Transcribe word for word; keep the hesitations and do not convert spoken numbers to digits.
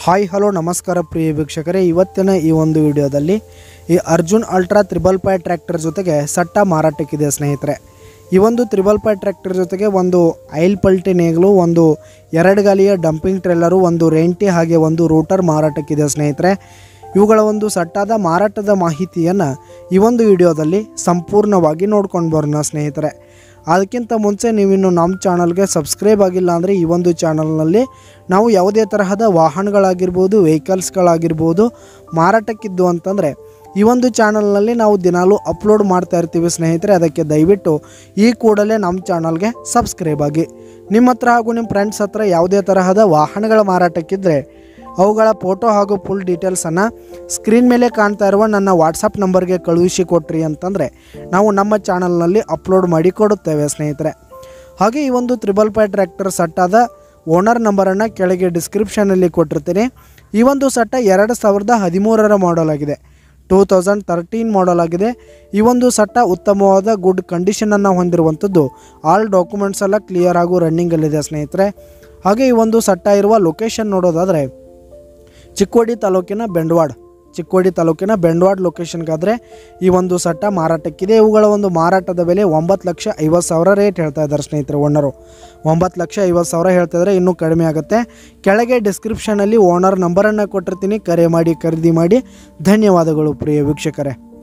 Hi hello ನಮಸ್ಕಾರ ಪ್ರಿಯ ವೀಕ್ಷಕರೇ, ಇವತ್ತಿನ ಈ ಒಂದು ವಿಡಿಯೋದಲ್ಲಿ ಈ Arjun ultra triple five tractor ಜೊತೆಗೆ ಸಟ್ಟ ಮಾರಾಟಕ್ಕಿದೆ ಸ್ನೇಹಿತರೆ. ಈ ಒಂದು ತ್ರಿಬಲ್ ಫೈವ್ ಟ್ರ್ಯಾಕ್ಟರ್ ಜೊತೆಗೆ ಒಂದು ಆಯಿಲ್ ಪಲ್ಟಿ ನೇಗಿಲು, ಒಂದು ಎರಡು ಗಾಲಿಯ ಡಂಪಿಂಗ್ ಟ್ರೇಲರು, ಒಂದು ರೆಂಟಿ ಹಾಗೆ ಒಂದು ರೂಟರ್ ಮಾರಾಟಕ್ಕಿದೆ ಸ್ನೇಹಿತರೆ. ಇವುಗಳ ಒಂದು ಸಟ್ಟಾದ ಮಾರಾಟದ ಮಾಹಿತಿಯನ್ನು ಈ ಒಂದು ವಿಡಿಯೋದಲ್ಲಿ ಸಂಪೂರ್ಣವಾಗಿ ನೋಡ್ಕೊಂಡು ಬರೋಣ ಸ್ನೇಹಿತರೆ. ಅದಕ್ಕಿಂತ ಮುಂಚೆ ನೀವಿನ್ನು ನಮ್ಮ ಚಾನಲ್ಗೆ ಸಬ್ಸ್ಕ್ರೈಬ್ ಆಗಿಲ್ಲ ಅಂದರೆ ಈ ಒಂದು ಚಾನಲ್ನಲ್ಲಿ ನಾವು ಯಾವುದೇ ತರಹದ ವಾಹನಗಳಾಗಿರ್ಬೋದು, ವೆಹಿಕಲ್ಸ್ಗಳಾಗಿರ್ಬೋದು ಮಾರಾಟಕ್ಕಿದ್ದು ಅಂತಂದರೆ ಈ ಒಂದು ಚಾನಲ್ನಲ್ಲಿ ನಾವು ದಿನಾಲೂ ಅಪ್ಲೋಡ್ ಮಾಡ್ತಾ ಇರ್ತೀವಿ ಸ್ನೇಹಿತರೆ. ಅದಕ್ಕೆ ದಯವಿಟ್ಟು ಈ ಕೂಡಲೇ ನಮ್ಮ ಚಾನಲ್ಗೆ ಸಬ್ಸ್ಕ್ರೈಬ್ ಆಗಿ. ನಿಮ್ಮ ಹತ್ರ ಹಾಗೂ ನಿಮ್ಮ ಫ್ರೆಂಡ್ಸ್ ಹತ್ರ ಯಾವುದೇ ತರಹದ ವಾಹನಗಳ ಮಾರಾಟಕ್ಕಿದ್ದರೆ ಅವುಗಳ ಫೋಟೋ ಹಾಗೂ ಫುಲ್ ಡೀಟೇಲ್ಸನ್ನು ಸ್ಕ್ರೀನ್ ಮೇಲೆ ಕಾಣ್ತಾ ಇರುವ ನನ್ನ ವಾಟ್ಸಪ್ ನಂಬರ್ಗೆ ಕಳುಹಿಸಿ ಕೊಟ್ರಿ ಅಂತಂದರೆ ನಾವು ನಮ್ಮ ಚಾನಲ್ನಲ್ಲಿ ಅಪ್ಲೋಡ್ ಮಾಡಿ ಕೊಡುತ್ತೇವೆ ಸ್ನೇಹಿತರೆ. ಹಾಗೆ ಈ ಒಂದು ತ್ರಿಬಲ್ ಫೈವ್ ಟ್ರ್ಯಾಕ್ಟರ್ ಸಟ್ಟಾದ ಓನರ್ ನಂಬರನ್ನು ಕೆಳಗೆ ಡಿಸ್ಕ್ರಿಪ್ಷನಲ್ಲಿ ಕೊಟ್ಟಿರ್ತೀನಿ. ಈ ಒಂದು ಸಟ್ಟ ಎರಡು ಸಾವಿರದ ಹದಿಮೂರರ ಮಾಡಲ್ ಆಗಿದೆ, ಟೂ ತೌಸಂಡ್ ತರ್ಟೀನ್ ಮಾಡಲ್ ಆಗಿದೆ. ಈ ಒಂದು ಸಟ್ಟ ಉತ್ತಮವಾದ ಗುಡ್ ಕಂಡೀಷನನ್ನು ಹೊಂದಿರುವಂಥದ್ದು. ಆಲ್ ಡಾಕ್ಯುಮೆಂಟ್ಸ್ ಎಲ್ಲ ಕ್ಲಿಯರ್ ಹಾಗೂ ರನ್ನಿಂಗಲ್ಲಿದೆ ಸ್ನೇಹಿತರೆ. ಹಾಗೆ ಈ ಒಂದು ಸಟ್ಟ ಇರುವ ಲೊಕೇಶನ್ ನೋಡೋದಾದರೆ ಚಿಕ್ಕೋಡಿ ತಾಲೂಕಿನ ಬೆಂಡವಾಡ ಚಿಕ್ಕೋಡಿ ತಾಲೂಕಿನ ಬೆಂಡವಾಡ ಲೊಕೇಶನ್ಗಾದರೆ ಈ ಒಂದು ಸಟ್ಟ ಮಾರಾಟಕ್ಕಿದೆ. ಇವುಗಳ ಒಂದು ಮಾರಾಟದ ಬೆಲೆ ಒಂಬತ್ತು ಲಕ್ಷ ಐವತ್ತು ಸಾವಿರ ರೇಟ್ ಹೇಳ್ತಾ ಇದ್ದಾರೆ ಸ್ನೇಹಿತರೆ. ಓನರು ಒಂಬತ್ತು ಲಕ್ಷ ಐವತ್ತು ಸಾವಿರ ಹೇಳ್ತಾ ಇದ್ದಾರೆ, ಇನ್ನೂ ಕಡಿಮೆ ಆಗುತ್ತೆ. ಕೆಳಗೆ ಡಿಸ್ಕ್ರಿಪ್ಷನಲ್ಲಿ ಓನರ್ ನಂಬರನ್ನು ಕೊಟ್ಟಿರ್ತೀನಿ, ಕರೆ ಮಾಡಿ ಖರೀದಿ ಮಾಡಿ. ಧನ್ಯವಾದಗಳು ಪ್ರಿಯ ವೀಕ್ಷಕರೇ.